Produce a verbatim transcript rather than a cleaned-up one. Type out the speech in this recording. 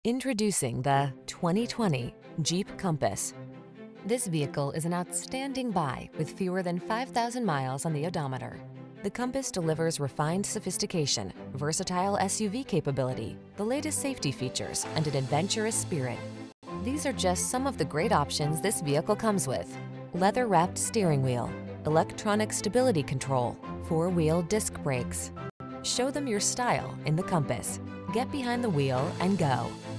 Introducing the twenty twenty Jeep Compass. This vehicle is an outstanding buy with fewer than five thousand miles on the odometer. The Compass delivers refined sophistication, versatile S U V capability, the latest safety features, and an adventurous spirit. These are just some of the great options this vehicle comes with: leather-wrapped steering wheel, electronic stability control, four-wheel disc brakes. Show them your style in the Compass. Get behind the wheel and go.